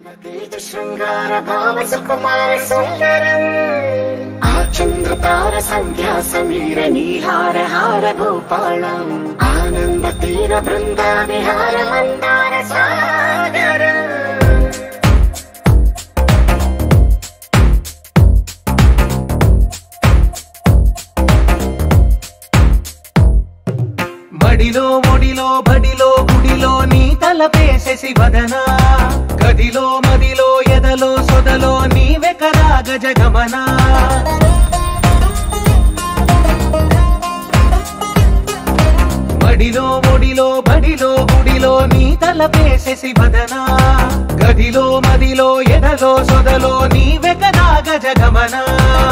శృంగార భావ సుకుమార సుందరం ఆచంద్రతార సంధ్యా సమీర నీహార హార భూపాళం ఆనంద తీర బృందా విహార మందార సాగరం మడిలో ఒడిలో బడిలో గుడిలో నీ తలపేసేసి వదనా గదిలో మదిలో ఎదలో సొదలో నీవే కదా గజగమనా మడిలో ఒడిలో బడిలో గుడిలో నీ తలపేసేసి వదనా గదిలో మదిలో ఎదలో సొదలో నీవే కదా గజగమనా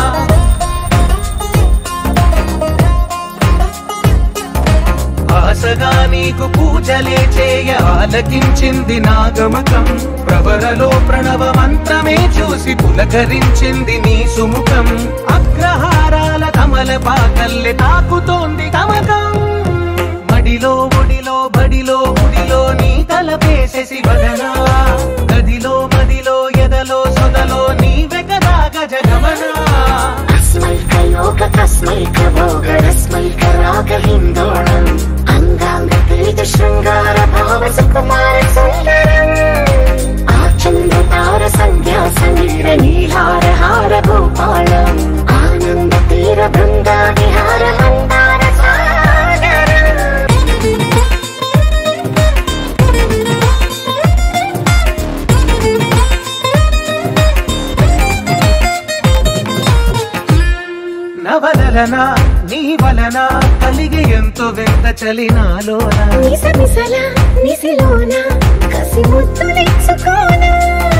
ఆశగా నీకు పూజలే చేయ ఆలకించింది నాగమకం ప్రవరలో ప్రణవ మంత్రమే చూసి పులకరించింది నీ సుముఖం అగ్రహారాల కమల పాకల్లె తాకుతోంది తమకం మడిలో ఒడిలో బడిలో గుడిలో నీ తలపేసేసి వదనా గదిలో మదిలో ఎదలో సొదలో నీవే కదా గజగమనా యోగ తస్మైక భోగ రస్మైక రాగ హిందోళం అంగాంగ తేజ శృంగార భావ సుకుమార సుందరం ఆచంద్రతార సంధ్యా సమీర నీహార హార భూపాళం ఆనంద తీర బృందా విహార మందార సాగరం నవలనా నీ వలన కలిగి ఎంతో వింత చలినాలోనా నిసమిసల నిసిలోన కసి ముద్దులిచ్చుకోనా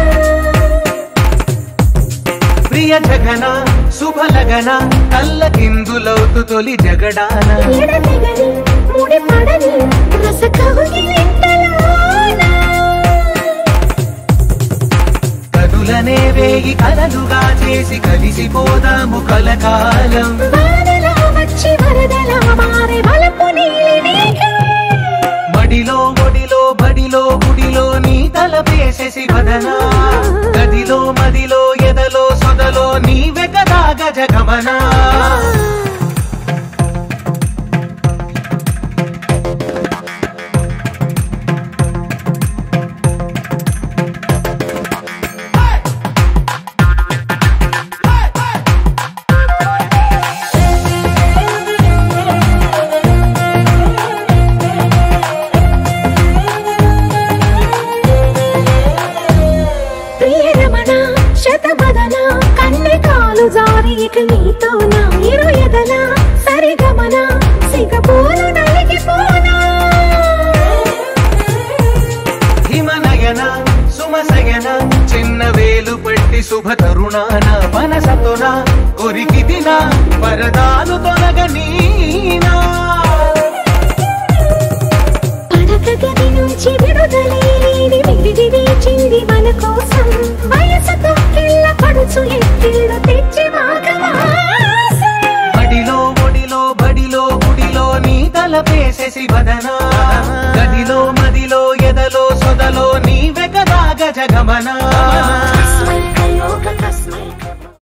ప్రియ జగన శుభలగన కళ్ళకిందులవుతు తొలి జగడాన ఎడతెగని ముడి పడని రస కౌగిలింతలోన కనులనే వేయి కలలుగా చేసి కలిసిపోదాము కలకాలం వానలా వచ్చి వరదలా మారే వలపు నీలి మేఘం మడిలో ఒడిలో బడిలో గుడిలో నీ తలపేసేసి వదనా గదిలో మదిలో ఎదలో సొదలో నీవే కదా గజగమనా జారి ఇక నీతో నా ఇరు ఎదల సరిగమన సిగపోలు నలిగిపోనా హిమనయన సుమసయన చిన్న వేలు పట్టి శుభ తరుణాన మనసతోన కొరికి దిన వరదాలు తొలగనీనా పడక గది నుంచి విడుదలేని విడిది వేచింది మన కోసం వయసుతో కిళ్ళ పడుచు ఎత్తిళ్ళు తెచ్చి మడిలో ఒడిలో బడిలో గుడిలో నీ తలపేసేసి వదనా గదిలో మదిలో ఎదలో సొదలో నీవే కదా గజగమనా యోగ తస్మైక